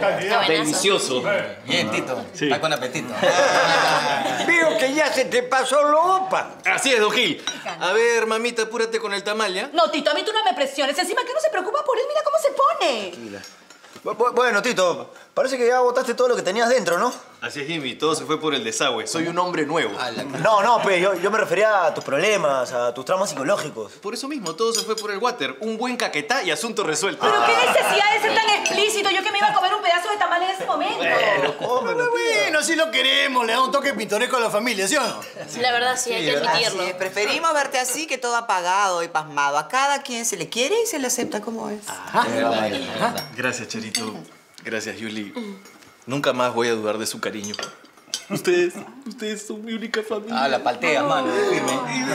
Delicioso. Bien, Tito. Sí. Está con apetito. Veo que ya se te pasó lo opa. Así es, Don Gil. A ver, mamita, apúrate con el tamal, ¿ya? No, Tito, a mí tú no me presiones. Encima que uno se preocupa por él, mira cómo se pone. Tranquila. Bueno, Tito, parece que ya botaste todo lo que tenías dentro, ¿no? Así es, Jimmy. Todo se fue por el desagüe. Soy un hombre nuevo. No, pues yo me refería a tus problemas, a tus traumas psicológicos. Por eso mismo, todo se fue por el water. Un buen caquetá y asunto resuelto. Pero qué necesidad de ser tan explícito. Yo que me iba a comer un pedazo de tamal en ese momento. Bueno, así lo queremos. Le da un toque pintoresco a la familia, ¿sí o no? Sí, la verdad sí, hay que admitirlo. Sí, preferimos verte así que todo apagado y pasmado. A cada quien se le quiere y se le acepta como es. Gracias, Cherito. Gracias, Yuli. Nunca más voy a dudar de su cariño. Ustedes son mi única familia. Ah, la paltea, mano. Firme.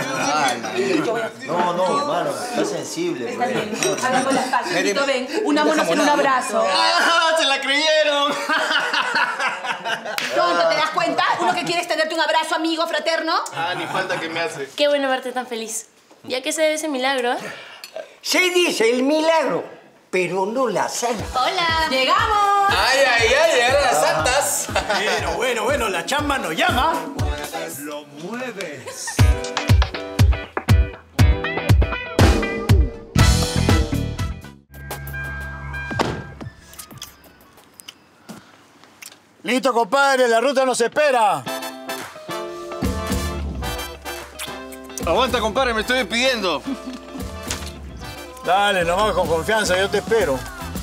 No, mano. Estás sensible. Está bien. Hagamos las paces. Tito, ven. Una mano sin un abrazo. ¡Ah, se la creyeron! Tonto, ¿te das cuenta? Uno que quiere extenderte un abrazo amigo, fraterno. Ah, ni falta que me hace. Qué bueno verte tan feliz. ¿Ya qué se debe ese milagro, eh? Se dice el milagro, pero no la sana. ¡Hola! ¡Llegamos! ¡Ay, llegaron las santas! Bueno, la chamba nos llama. Lo mueves. Listo, compadre, la ruta nos espera. Aguanta, compadre, me estoy despidiendo. Dale, nomás con confianza, yo te espero.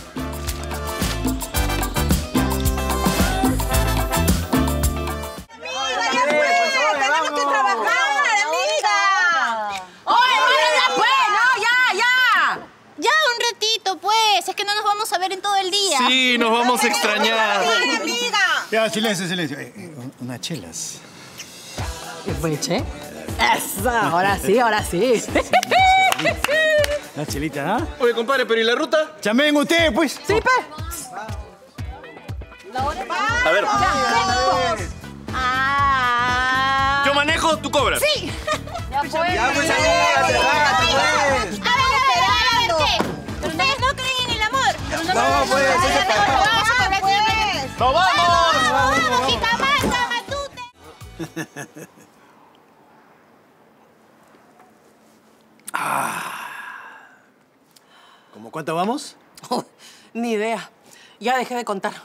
Es que no nos vamos a ver en todo el día. Sí, nos vamos a extrañar. Ya, silencio. Unas chelas. ¿Bueche? Eso, ahora sí. Una chelita, ¿ah? Oye, compadre, ¿pero y la ruta? Chamen ustedes, pues. Sí, pe. A ver. Yo manejo, tú cobras. Sí. Ya pues, amiga, relájate, pues. ¿Ustedes no creen en el amor? No, pues. ¡Nos vamos! ¡Vamos, Jicamaca, Matute! ¿Cómo cuánto vamos? Ni idea. Ya dejé de contar.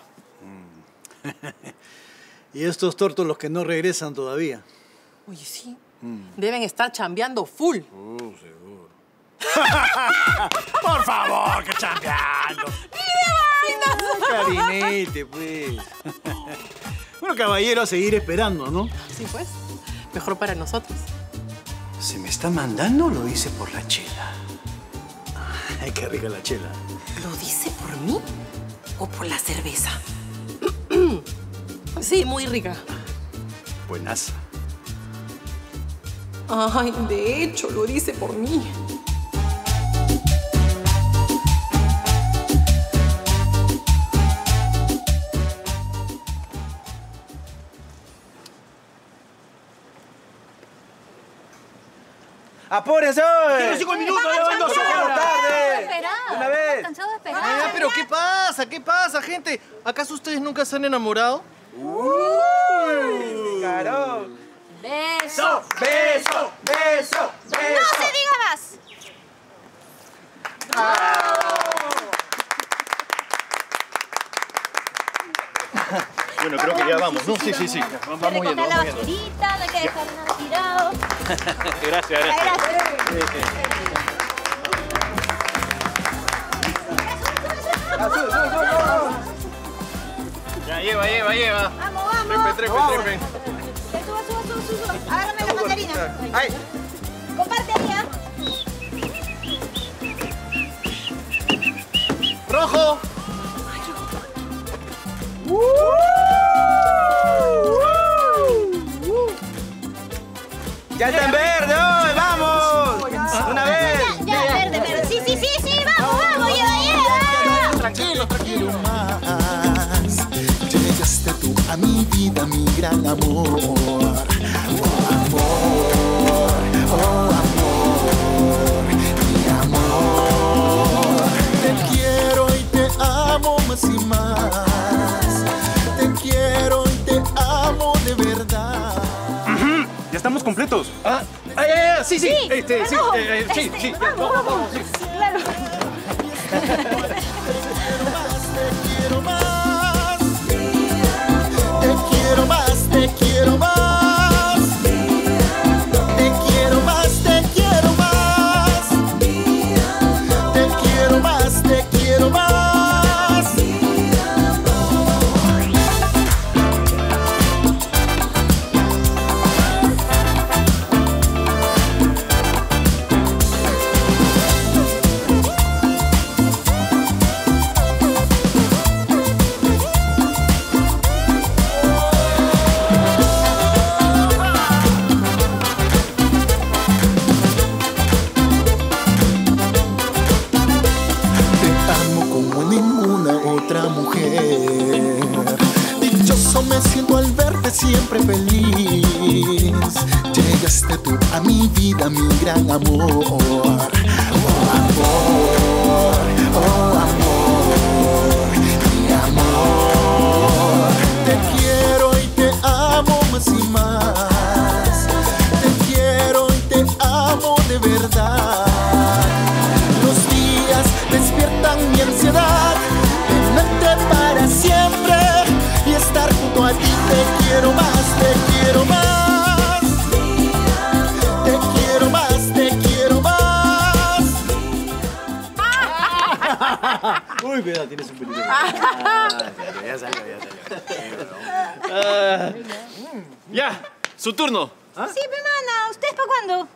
Y estos tortos los que no regresan todavía. Oye, sí. Deben estar chambeando full. Seguro. Por favor, que chambeando. Carinete, pues. Bueno, caballero, a seguir esperando, ¿no? Sí, pues. Mejor para nosotros. ¿Se me está mandando o lo dice por la chela? Ay, qué rica la chela. ¿Lo dice por mí o por la cerveza? Sí, muy rica. Buenaza. Ay, de hecho, lo dice por mí. ¡Apúrense! ¡Tiene 5 minutos! ¡Llevan 2 horas! ¡Tarde! Una vez. Cansado de esperar. Ah, pero ¿qué pasa? ¿Qué pasa, gente? ¿Acaso ustedes nunca se han enamorado? ¡Carón! Beso. ¡Beso! No se diga más. Bueno, creo que ya vamos, ¿no? Sí. Vamos yendo, la basurita, no hay que dejar nada tirado. Gracias. Ya, lleva. Vamos. Trepe. Suba. Agárrame la mandarina. ¡Ay! Comparte ahí, ¿ah? ¡Rojo! ¡Ya está en verde! ¡Oh, ¡vamos! ¡Una vez! Ya, verde. Sí. Vamos, lleva. Tranquilo. Llegaste tú a mi vida, mi gran amor. Oh amor, mi amor. Te quiero y te amo más más y más. Te quiero y te amo de verdad. Ya estamos completos. Sí. Sí, Sí. Vamos, sí. Claro. Te quiero más. Te quiero más, te quiero más. Te quiero más, te quiero más. Te quiero más, te quiero más. Me siento al verte siempre feliz. Llegaste tú a mi vida, mi gran amor. Oh amor, oh amor, mi amor. Te quiero y te amo más y más. Te quiero y te amo de verdad. Los días despiertan mi ansiedad. Tenerte para siempre y estar junto a ti. Te quiero más, te quiero más. Te quiero más, te quiero más. Uy, cuidado, tienes un pelito. Ya salió. Ya, su turno. Sí, pe mana, ¿ustedes para cuándo?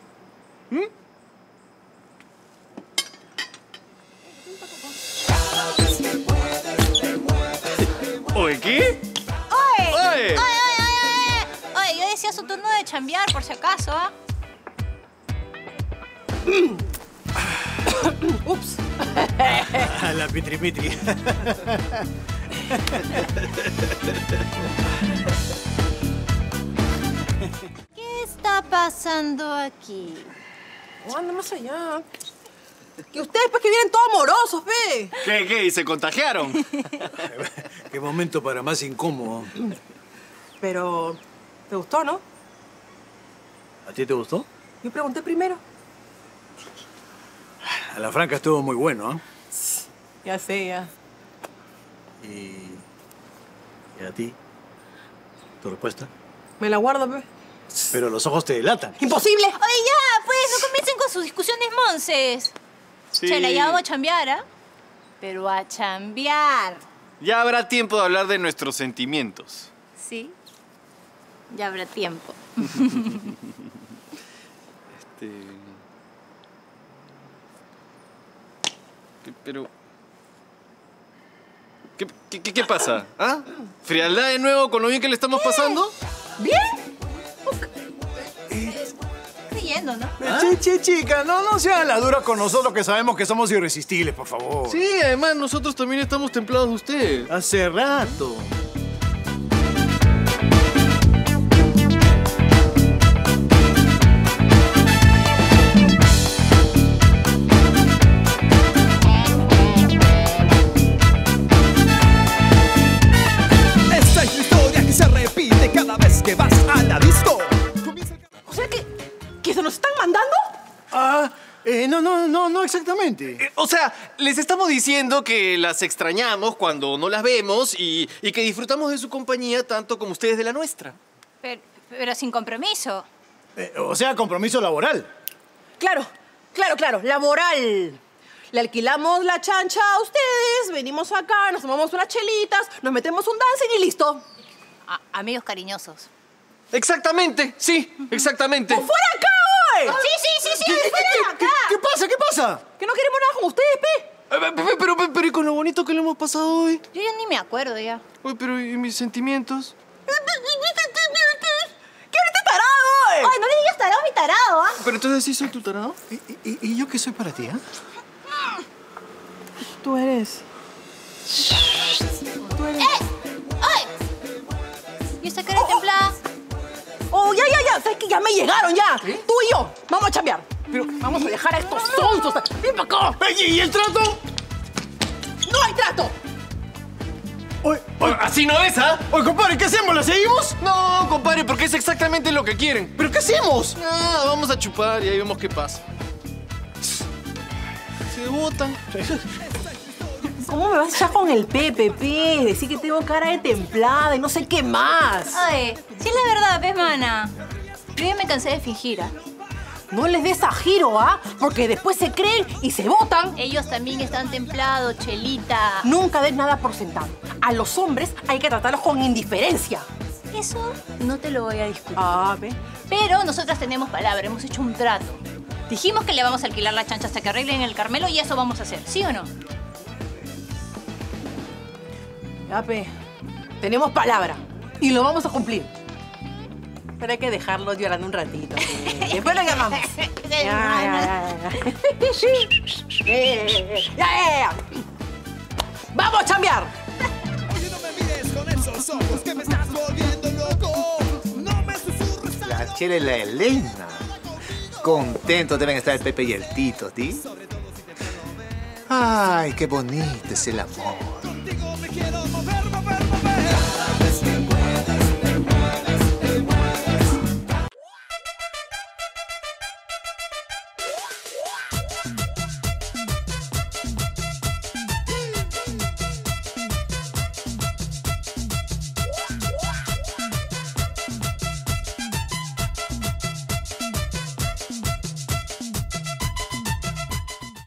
¿Oye, qué? Oye, yo decía su turno de chambear, por si acaso, ¿ah? Ups. La pitri. ¿Qué está pasando aquí? Anda más allá. Que ustedes, pues, que vienen todos amorosos, ve. ¿Qué? ¿Y se contagiaron? Qué momento para más incómodo. Pero, ¿te gustó, no? ¿A ti te gustó? Yo pregunté primero. A la franca estuvo muy bueno, ¿eh? Ya sé, ya. ¿Y a ti? ¿Tu respuesta? Me la guardo, pe. Pero los ojos te delatan. ¡Imposible! Oye, ya, pues, no comiencen con sus discusiones monces. Sí. Chela, ya vamos a chambear, ¿ah? Pero a chambear. Ya habrá tiempo de hablar de nuestros sentimientos. Sí, ya habrá tiempo. Pero... ¿Qué pasa? ¿Ah? ¿Frialdad de nuevo con lo bien que le estamos pasando? ¿Bien? Creyendo, ¿no? Chica, no sean la dura con nosotros que sabemos que somos irresistibles, por favor. Sí, además nosotros también estamos templados de usted. Hace rato. Esta es la historia que se repite cada vez que vas a la disco. O sea que se nos están mandando. No exactamente. O sea, les estamos diciendo que las extrañamos cuando no las vemos y que disfrutamos de su compañía tanto como ustedes de la nuestra. Pero sin compromiso. O sea, compromiso laboral. Claro, laboral. Le alquilamos la chancha a ustedes, venimos acá, nos tomamos unas chelitas, nos metemos un dancing y listo. Amigos cariñosos. Exactamente, sí, exactamente. ¡Pues fuera acá, hoy! Sí, fuera acá. ¿Qué pasa? Que no queremos nada con ustedes, pe. Pero ¿y con lo bonito que le hemos pasado hoy? Yo ya ni me acuerdo ya. Uy, pero ¿y mis sentimientos? ¿Qué ahorita tarado, Ay, no le digas tarado a mi tarado, ¿ah? Pero entonces sí soy tu tarado. ¿Y yo qué soy para ti, Tú eres. ¡Ay! ¿Y esta cara templada? Oh, ya. ¿Sabes qué? Ya me llegaron, ya. Tú y yo, vamos a chambear. Pero vamos a dejar a estos sonsos. ¡Ven para acá! ¿Y el trato? ¡No hay trato! Oye, Así no es, ¿ah? oye, compadre, ¿qué hacemos? ¿La seguimos? No, compadre, porque es exactamente lo que quieren. ¿Pero qué hacemos? Ah, vamos a chupar y ahí vemos qué pasa. Se botan. ¿Cómo me vas a echar con el PPP? Decir que tengo cara de templada y no sé qué más. Oye, si es la verdad, pues, mana. Yo ya me cansé de fingir, ¿ah? No les des a giro, ¿ah? Porque después se creen y se botan. Ellos también están templados, Chelita. Nunca des nada por sentado. A los hombres hay que tratarlos con indiferencia. Eso no te lo voy a discutir. Ah, ve. Pero nosotras tenemos palabra, hemos hecho un trato. Dijimos que le vamos a alquilar la chancha hasta que arreglen el Carmelo y eso vamos a hacer, ¿sí o no? Ya, pe. Tenemos palabra. Y lo vamos a cumplir. Pero hay que dejarlos llorando un ratito. Después lo llamamos. Ya. ¡Vamos a chambear! Oye, no me mires con esos ojos que me estás volviendo loco. No me susurres. La Chela y la Elena. Contentos deben estar el Pepe y el Tito, ¿sí? Ay, qué bonito es el amor. Contigo me quiero mover,